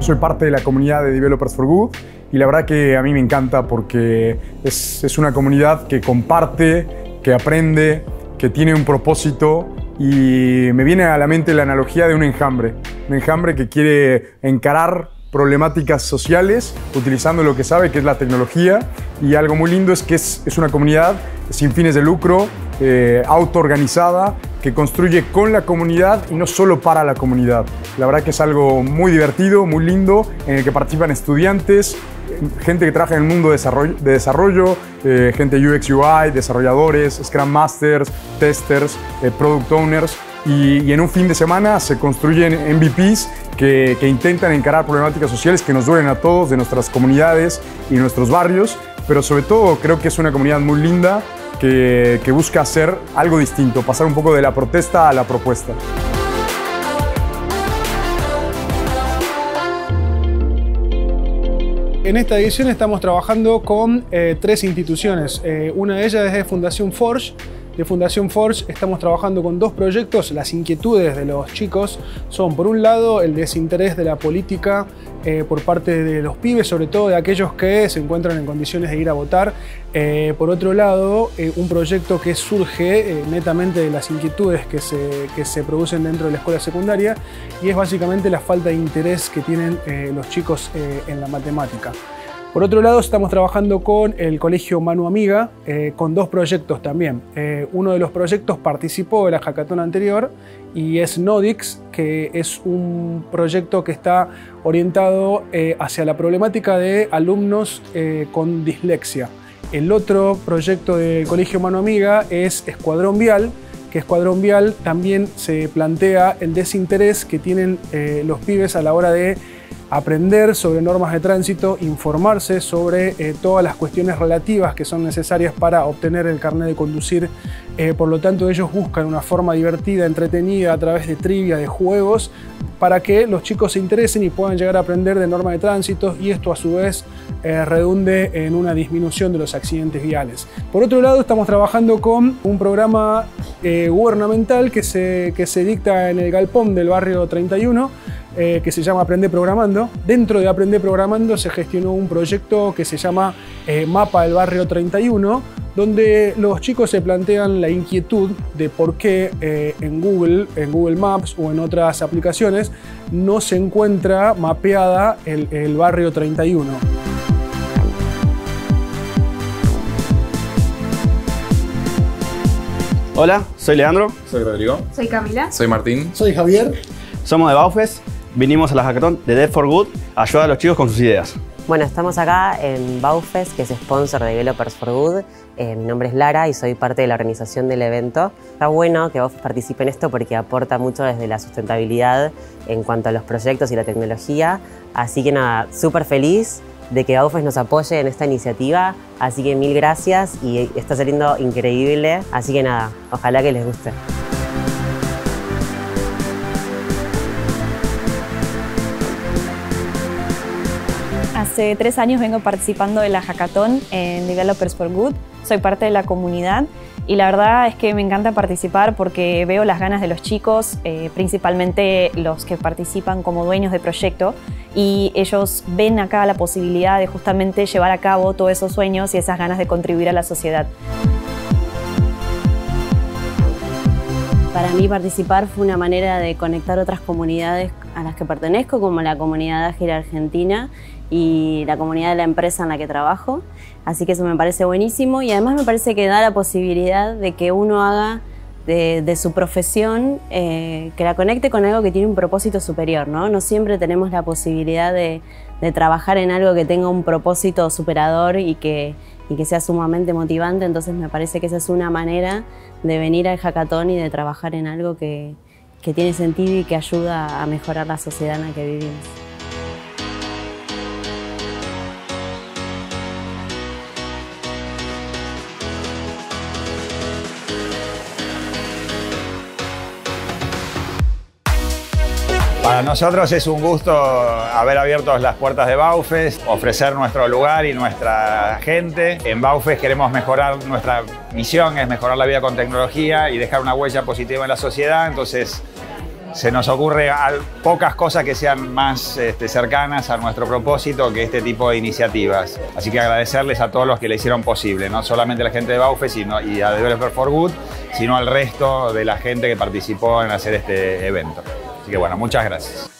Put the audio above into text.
soy parte de la comunidad de Developers for Good y la verdad que a mí me encanta porque es una comunidad que comparte, que aprende, que tiene un propósito y me viene a la mente la analogía de un enjambre que quiere encarar problemáticas sociales utilizando lo que sabe, que es la tecnología, y algo muy lindo es que es una comunidad sin fines de lucro, autoorganizada, que construye con la comunidad y no solo para la comunidad. La verdad que es algo muy divertido, muy lindo, en el que participan estudiantes, gente que trabaja en el mundo de desarrollo, gente UX UI, desarrolladores, Scrum Masters, testers, Product Owners, y en un fin de semana se construyen MVPs que intentan encarar problemáticas sociales que nos duelen a todos, de nuestras comunidades y nuestros barrios, pero sobre todo creo que es una comunidad muy linda que busca hacer algo distinto, pasar un poco de la protesta a la propuesta. En esta edición estamos trabajando con 3 instituciones. Una de ellas es de Fundación Forge. De Fundación Forge estamos trabajando con 2 proyectos. Las inquietudes de los chicos son, por un lado, el desinterés de la política por parte de los pibes, sobre todo de aquellos que se encuentran en condiciones de ir a votar. Por otro lado, un proyecto que surge netamente de las inquietudes que se producen dentro de la escuela secundaria, y es básicamente la falta de interés que tienen los chicos en la matemática. Por otro lado, estamos trabajando con el Colegio Manu Amiga, con 2 proyectos también. Uno de los proyectos participó de la hackathon anterior y es Nodix, que es un proyecto que está orientado hacia la problemática de alumnos con dislexia. El otro proyecto del Colegio Manu Amiga es Escuadrón Vial, que Escuadrón Vial también se plantea el desinterés que tienen los pibes a la hora de aprender sobre normas de tránsito, informarse sobre todas las cuestiones relativas que son necesarias para obtener el carnet de conducir. Por lo tanto, ellos buscan una forma divertida, entretenida, a través de trivia, de juegos, para que los chicos se interesen y puedan llegar a aprender de normas de tránsito, y esto a su vez redunde en una disminución de los accidentes viales. Por otro lado, estamos trabajando con un programa gubernamental que se dicta en el galpón del barrio 31, que se llama Aprende Programando. Dentro de Aprende Programando se gestionó un proyecto que se llama Mapa del Barrio 31, donde los chicos se plantean la inquietud de por qué en Google Maps o en otras aplicaciones no se encuentra mapeada el barrio 31. Hola, soy Leandro. Soy Rodrigo. Soy Camila. Soy Martín. Soy Javier. Somos de Baufes. Vinimos a la hackathon de Dev for Good a ayudar a los chicos con sus ideas. Bueno, estamos acá en Baufes, que es sponsor de Developers for Good. Mi nombre es Lara y soy parte de la organización del evento. Está bueno que Baufes participe en esto porque aporta mucho desde la sustentabilidad en cuanto a los proyectos y la tecnología. Así que nada, súper feliz de que Baufes nos apoye en esta iniciativa. Así que mil gracias y está saliendo increíble. Así que nada, ojalá que les guste. Hace 3 años vengo participando de la hackathon en Developers for Good. Soy parte de la comunidad y la verdad es que me encanta participar porque veo las ganas de los chicos, principalmente los que participan como dueños de proyecto, y ellos ven acá la posibilidad de justamente llevar a cabo todos esos sueños y esas ganas de contribuir a la sociedad. Para mí participar fue una manera de conectar otras comunidades a las que pertenezco, como la comunidad ágil argentina y la comunidad de la empresa en la que trabajo. Así que eso me parece buenísimo y además me parece que da la posibilidad de que uno haga de su profesión, que la conecte con algo que tiene un propósito superior, ¿no? No siempre tenemos la posibilidad de trabajar en algo que tenga un propósito superador y que sea sumamente motivante. Entonces me parece que esa es una manera de venir al hackathon y de trabajar en algo que tiene sentido y que ayuda a mejorar la sociedad en la que vivimos. Para nosotros es un gusto haber abierto las puertas de Baufes, ofrecer nuestro lugar y nuestra gente. En Baufes queremos mejorar, nuestra misión es mejorar la vida con tecnología y dejar una huella positiva en la sociedad. Entonces se nos ocurre pocas cosas que sean más cercanas a nuestro propósito que este tipo de iniciativas. Así que agradecerles a todos los que le hicieron posible, no solamente a la gente de Baufes y a Developer for Good, sino al resto de la gente que participó en hacer este evento. Así que bueno, muchas gracias.